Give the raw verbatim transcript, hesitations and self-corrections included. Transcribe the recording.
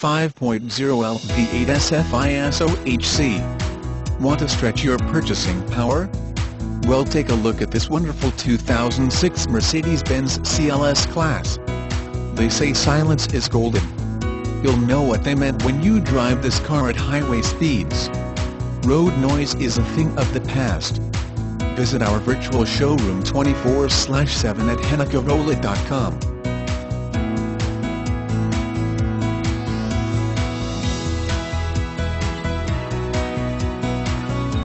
five point oh L V eight S F I S O H C. Want to stretch your purchasing power? Well, take a look at this wonderful two thousand six Mercedes-Benz C L S class. They say silence is golden. You'll know what they meant when you drive this car at highway speeds. Road noise is a thing of the past. Visit our virtual showroom twenty-four seven at hennicarola dot com.